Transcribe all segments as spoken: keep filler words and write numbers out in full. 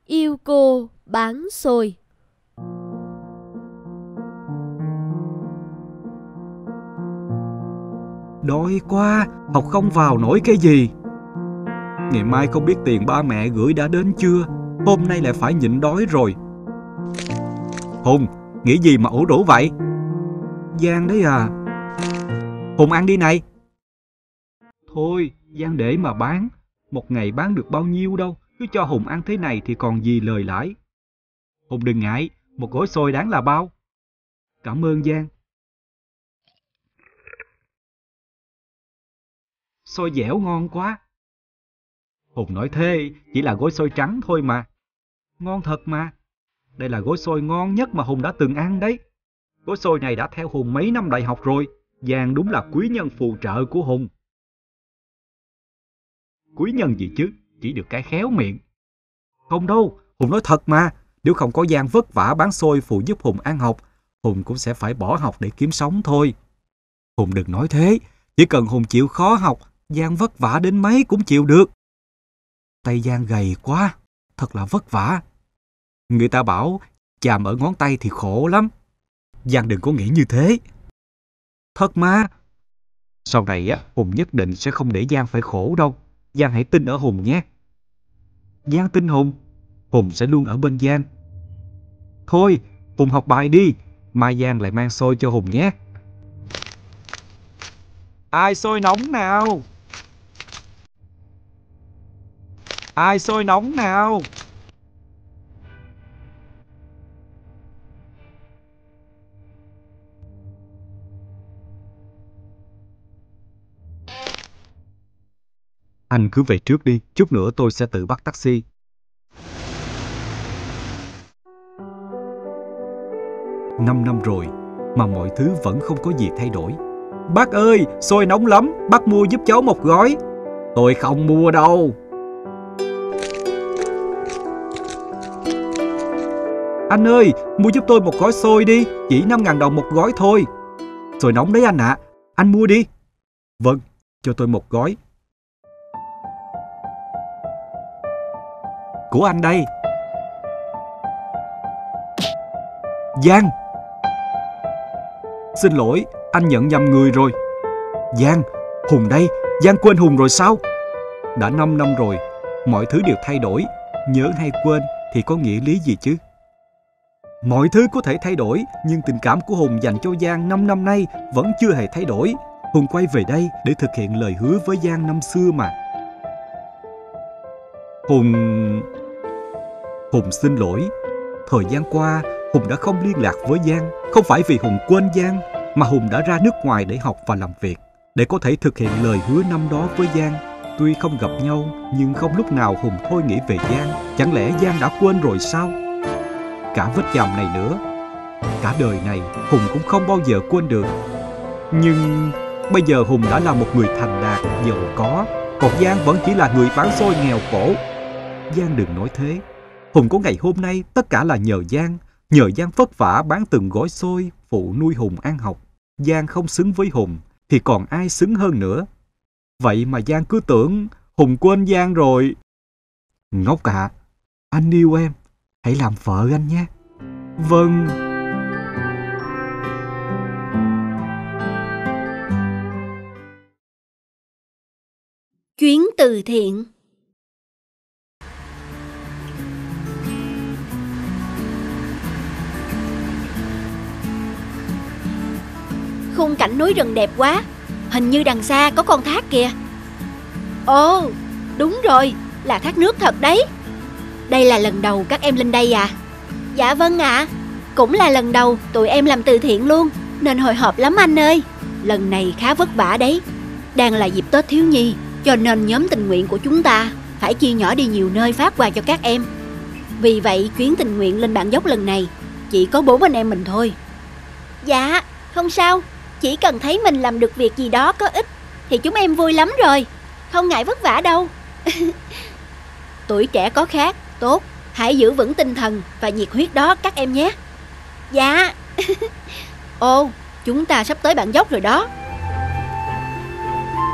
Yêu cô bán xôi. Đói quá, học không vào nổi cái gì. Ngày mai không biết tiền ba mẹ gửi đã đến chưa. Hôm nay lại phải nhịn đói rồi. Hùng, nghĩ gì mà ủ rũ vậy? Giang đấy à. Hùng ăn đi này. Thôi, Giang để mà bán. Một ngày bán được bao nhiêu đâu. Cứ cho Hùng ăn thế này thì còn gì lời lãi. Hùng đừng ngại, một gói xôi đáng là bao. Cảm ơn Giang. Xôi dẻo ngon quá. Hùng nói thế, chỉ là gói xôi trắng thôi mà. Ngon thật mà. Đây là gói xôi ngon nhất mà Hùng đã từng ăn đấy. Gói xôi này đã theo Hùng mấy năm đại học rồi. Giang đúng là quý nhân phù trợ của Hùng. Quý nhân gì chứ, chỉ được cái khéo miệng. Không đâu, Hùng nói thật mà. Nếu không có Giang vất vả bán xôi phụ giúp Hùng ăn học, Hùng cũng sẽ phải bỏ học để kiếm sống thôi. Hùng đừng nói thế. Chỉ cần Hùng chịu khó học, Giang vất vả đến mấy cũng chịu được. Tay Giang gầy quá, thật là vất vả. Người ta bảo chàm ở ngón tay thì khổ lắm. Giang đừng có nghĩ như thế. Thật mà. Sau này á, Hùng nhất định sẽ không để Giang phải khổ đâu. Giang hãy tin ở Hùng nhé. Giang tin Hùng, Hùng sẽ luôn ở bên Giang. Thôi, Hùng học bài đi. Mai Giang lại mang xôi cho Hùng nhé. Ai xôi nóng nào? Ai xôi nóng nào? Anh cứ về trước đi, chút nữa tôi sẽ tự bắt taxi. Năm năm rồi, mà mọi thứ vẫn không có gì thay đổi. Bác ơi, xôi nóng lắm, bác mua giúp cháu một gói. Tôi không mua đâu. Anh ơi, mua giúp tôi một gói xôi đi, chỉ năm ngàn đồng một gói thôi. Xôi nóng đấy anh ạ, à. Anh mua đi. Vâng, cho tôi một gói. Của anh đây. Giang! Xin lỗi, anh nhận nhầm người rồi. Giang, Hùng đây, Giang quên Hùng rồi sao? Đã năm năm rồi, mọi thứ đều thay đổi. Nhớ hay quên thì có nghĩa lý gì chứ? Mọi thứ có thể thay đổi, nhưng tình cảm của Hùng dành cho Giang năm năm nay vẫn chưa hề thay đổi. Hùng quay về đây để thực hiện lời hứa với Giang năm xưa mà. Hùng... Hùng xin lỗi. Thời gian qua, Hùng đã không liên lạc với Giang. Không phải vì Hùng quên Giang, mà Hùng đã ra nước ngoài để học và làm việc, để có thể thực hiện lời hứa năm đó với Giang. Tuy không gặp nhau, nhưng không lúc nào Hùng thôi nghĩ về Giang. Chẳng lẽ Giang đã quên rồi sao? Cả vết chàm này nữa, cả đời này Hùng cũng không bao giờ quên được. Nhưng bây giờ Hùng đã là một người thành đạt, giàu có, còn Giang vẫn chỉ là người bán xôi nghèo khổ. Giang đừng nói thế. Hùng có ngày hôm nay tất cả là nhờ Giang. Nhờ Giang vất vả bán từng gói xôi phụ nuôi Hùng ăn học. Giang không xứng với Hùng thì còn ai xứng hơn nữa. Vậy mà Giang cứ tưởng Hùng quên Giang rồi. Ngốc ạ, anh yêu em, hãy làm vợ anh nhé. Vâng. Chuyến từ thiện. Khung cảnh núi rừng đẹp quá. Hình như đằng xa có con thác kìa. Ồ, đúng rồi, là thác nước thật đấy. Đây là lần đầu các em lên đây à? Dạ vâng ạ. À. Cũng là lần đầu tụi em làm từ thiện luôn, nên hồi hộp lắm anh ơi. Lần này khá vất vả đấy. Đang là dịp Tết thiếu nhi, cho nên nhóm tình nguyện của chúng ta phải chia nhỏ đi nhiều nơi phát quà cho các em. Vì vậy chuyến tình nguyện lên bản dốc lần này chỉ có bốn anh em mình thôi. Dạ, không sao. Chỉ cần thấy mình làm được việc gì đó có ích thì chúng em vui lắm rồi. Không ngại vất vả đâu. Tuổi trẻ có khác, tốt. Hãy giữ vững tinh thần và nhiệt huyết đó các em nhé. Dạ. Ồ, chúng ta sắp tới bản dốc rồi đó.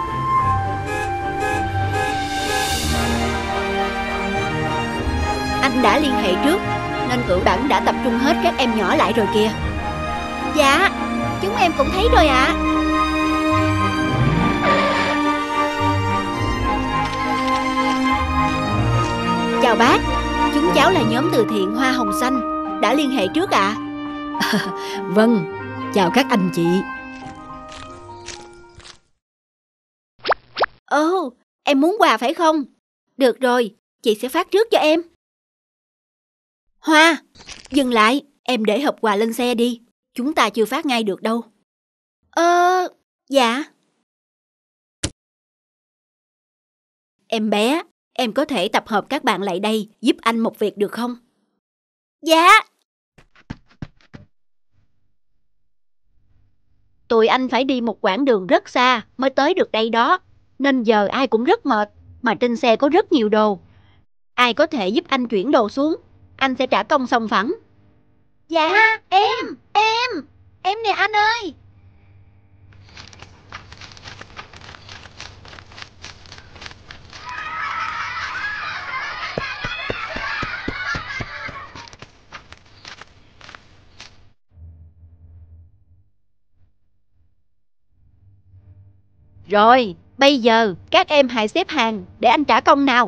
Anh Anh đã liên hệ trước nên cửu đẳng đã tập trung hết các em nhỏ lại rồi kìa. Dạ, chúng em cũng thấy rồi ạ. Chào bác, chúng cháu là nhóm từ thiện Hoa Hồng Xanh, đã liên hệ trước ạ. À. Vâng, chào các anh chị. Ồ, em muốn quà phải không? Được rồi, chị sẽ phát trước cho em. Hoa, dừng lại, em để hộp quà lên xe đi. Chúng ta chưa phát ngay được đâu. Ờ, dạ. Em bé, em có thể tập hợp các bạn lại đây giúp anh một việc được không? Dạ. Tụi anh phải đi một quãng đường rất xa mới tới được đây đó. Nên giờ ai cũng rất mệt, mà trên xe có rất nhiều đồ. Ai có thể giúp anh chuyển đồ xuống, anh sẽ trả công sòng phẳng. Dạ, em, em, em nè anh ơi. Rồi, bây giờ các em hãy xếp hàng để anh trả công nào.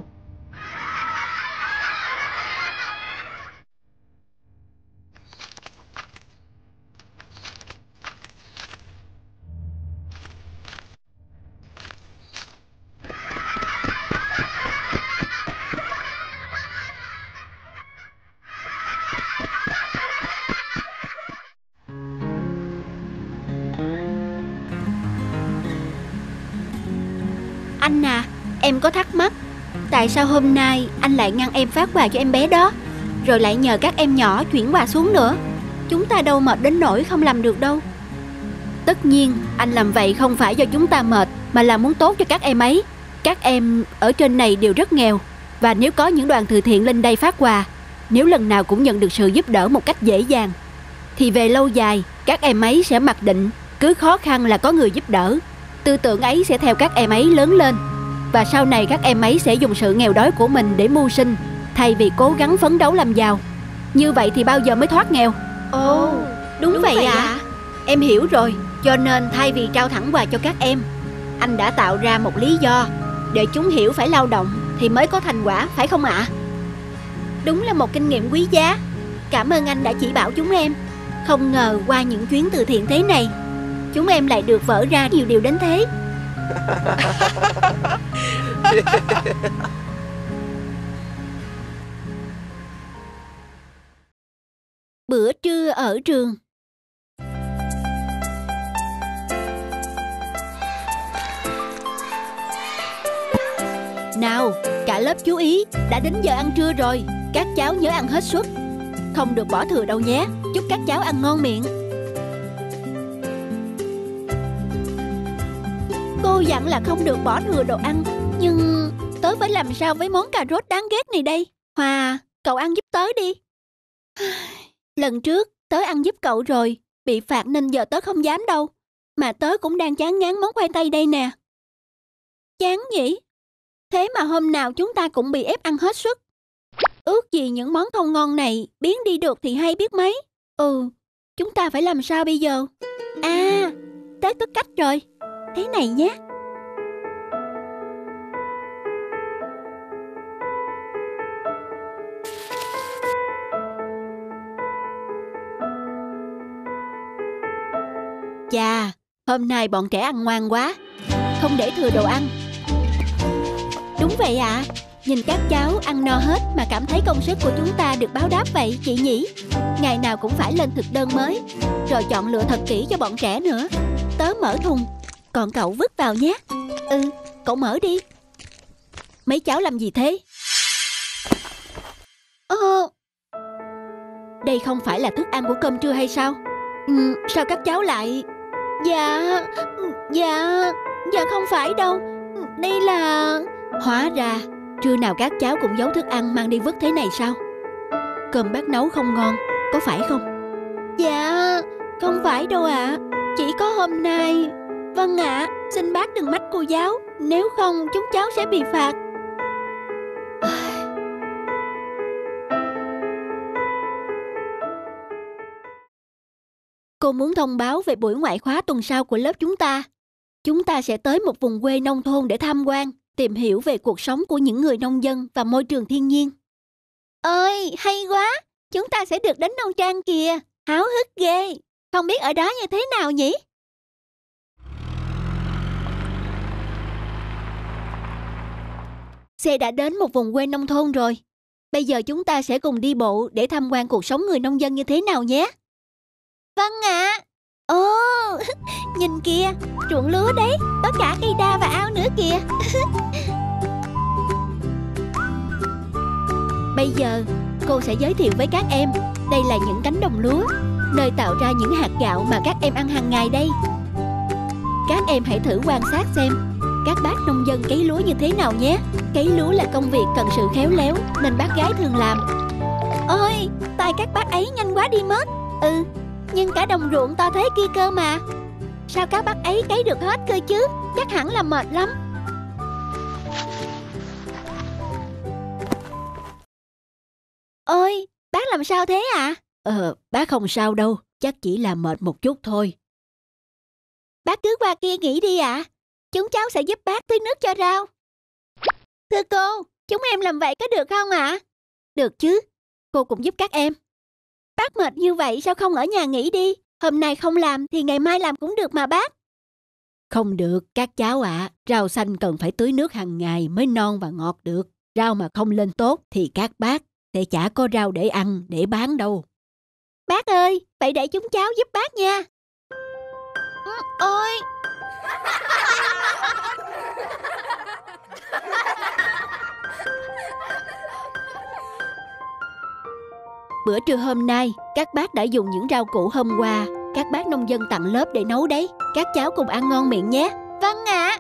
Anh à, em có thắc mắc, tại sao hôm nay anh lại ngăn em phát quà cho em bé đó, rồi lại nhờ các em nhỏ chuyển quà xuống nữa? Chúng ta đâu mệt đến nỗi không làm được đâu. Tất nhiên, anh làm vậy không phải do chúng ta mệt, mà là muốn tốt cho các em ấy. Các em ở trên này đều rất nghèo, và nếu có những đoàn từ thiện lên đây phát quà, nếu lần nào cũng nhận được sự giúp đỡ một cách dễ dàng, thì về lâu dài, các em ấy sẽ mặc định cứ khó khăn là có người giúp đỡ. Tư tưởng ấy sẽ theo các em ấy lớn lên, và sau này các em ấy sẽ dùng sự nghèo đói của mình để mưu sinh, thay vì cố gắng phấn đấu làm giàu. Như vậy thì bao giờ mới thoát nghèo? Ồ, đúng, đúng vậy, vậy ạ. À? Em hiểu rồi, cho nên thay vì trao thẳng quà cho các em, anh đã tạo ra một lý do để chúng hiểu phải lao động thì mới có thành quả, phải không ạ? À? Đúng là một kinh nghiệm quý giá. Cảm ơn anh đã chỉ bảo chúng em. Không ngờ qua những chuyến từ thiện thế này, chúng em lại được vỡ ra nhiều điều đến thế. Bữa trưa ở trường. Nào, cả lớp chú ý, đã đến giờ ăn trưa rồi. Các cháu nhớ ăn hết suất, không được bỏ thừa đâu nhé. Chúc các cháu ăn ngon miệng. Cô dặn là không được bỏ thừa đồ ăn, nhưng tớ phải làm sao với món cà rốt đáng ghét này đây? Hòa, cậu ăn giúp tớ đi. Lần trước tớ ăn giúp cậu rồi, bị phạt nên giờ tớ không dám đâu. Mà tớ cũng đang chán ngán món khoai tây đây nè. Chán nhỉ? Thế mà hôm nào chúng ta cũng bị ép ăn hết suất. Ước gì những món không ngon này biến đi được thì hay biết mấy. Ừ, chúng ta phải làm sao bây giờ? À, tớ có cách rồi. Thế này nhé. Chà, hôm nay bọn trẻ ăn ngoan quá, không để thừa đồ ăn. Đúng vậy ạ. À, nhìn các cháu ăn no hết mà cảm thấy công sức của chúng ta được báo đáp vậy chị nhỉ. Ngày nào cũng phải lên thực đơn mới, rồi chọn lựa thật kỹ cho bọn trẻ nữa. Tớ mở thùng, còn cậu vứt vào nhé. Ừ, cậu mở đi. Mấy cháu làm gì thế? Ờ, đây không phải là thức ăn của cơm trưa hay sao? Ừ, sao các cháu lại... Dạ, dạ, dạ không phải đâu. Đây là... Hóa ra, trưa nào các cháu cũng giấu thức ăn mang đi vứt thế này sao? Cơm bác nấu không ngon, có phải không? Dạ, không phải đâu ạ. À. Chỉ có hôm nay... Vâng ạ, à, xin bác đừng mách cô giáo, nếu không chúng cháu sẽ bị phạt. Cô muốn thông báo về buổi ngoại khóa tuần sau của lớp chúng ta. Chúng ta sẽ tới một vùng quê nông thôn để tham quan, tìm hiểu về cuộc sống của những người nông dân và môi trường thiên nhiên. Ơi, hay quá! Chúng ta sẽ được đến nông trang kìa. Háo hức ghê. Không biết ở đó như thế nào nhỉ? Xe đã đến một vùng quê nông thôn rồi. Bây giờ chúng ta sẽ cùng đi bộ để tham quan cuộc sống người nông dân như thế nào nhé. Vâng ạ. À. Ồ, nhìn kìa, ruộng lúa đấy, có cả cây đa và ao nữa kìa. Bây giờ, cô sẽ giới thiệu với các em. Đây là những cánh đồng lúa, nơi tạo ra những hạt gạo mà các em ăn hàng ngày đây. Các em hãy thử quan sát xem các bác nông dân cấy lúa như thế nào nhé. Cấy lúa là công việc cần sự khéo léo nên bác gái thường làm. Ôi, tay các bác ấy nhanh quá đi mất. Ừ, nhưng cả đồng ruộng to thế kia cơ mà. Sao các bác ấy cấy được hết cơ chứ? Chắc hẳn là mệt lắm. Ôi, bác làm sao thế ạ? À? Ờ, bác không sao đâu, chắc chỉ là mệt một chút thôi. Bác cứ qua kia nghỉ đi ạ. À? Chúng cháu sẽ giúp bác tưới nước cho rau. Thưa cô, chúng em làm vậy có được không ạ? À? Được chứ, cô cũng giúp các em. Bác mệt như vậy sao không ở nhà nghỉ đi? Hôm nay không làm thì ngày mai làm cũng được mà bác. Không được, các cháu ạ. À. Rau xanh cần phải tưới nước hàng ngày mới non và ngọt được. Rau mà không lên tốt thì các bác sẽ chả có rau để ăn, để bán đâu. Bác ơi, vậy để chúng cháu giúp bác nha. Ừ, ôi! Bữa trưa hôm nay, các bác đã dùng những rau củ hôm qua các bác nông dân tặng lớp để nấu đấy. Các cháu cùng ăn ngon miệng nhé. Vâng ạ.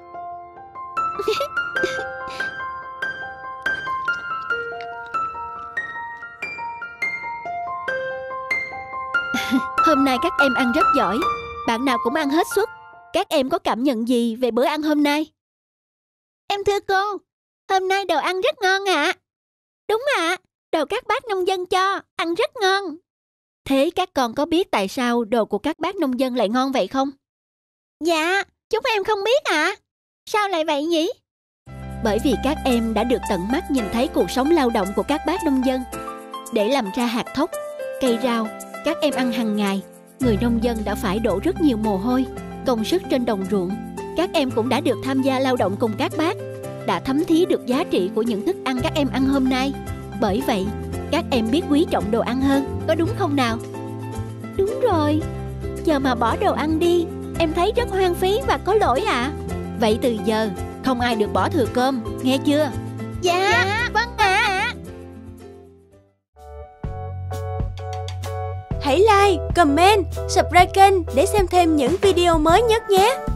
Hôm nay các em ăn rất giỏi. Bạn nào cũng ăn hết suất. Các em có cảm nhận gì về bữa ăn hôm nay? Em thưa cô, hôm nay đồ ăn rất ngon ạ. À. Đúng ạ, à, đồ các bác nông dân cho, ăn rất ngon. Thế các con có biết tại sao đồ của các bác nông dân lại ngon vậy không? Dạ, chúng em không biết ạ. À. Sao lại vậy nhỉ? Bởi vì các em đã được tận mắt nhìn thấy cuộc sống lao động của các bác nông dân. Để làm ra hạt thóc, cây rau, các em ăn hàng ngày, người nông dân đã phải đổ rất nhiều mồ hôi, công sức trên đồng ruộng. Các em cũng đã được tham gia lao động cùng các bác, đã thấm thía được giá trị của những thức ăn các em ăn hôm nay. Bởi vậy, các em biết quý trọng đồ ăn hơn, có đúng không nào? Đúng rồi, giờ mà bỏ đồ ăn đi, em thấy rất hoang phí và có lỗi ạ. À. Vậy từ giờ, không ai được bỏ thừa cơm, nghe chưa? Dạ, dạ vâng ạ. À. Hãy like, comment, subscribe kênh để xem thêm những video mới nhất nhé.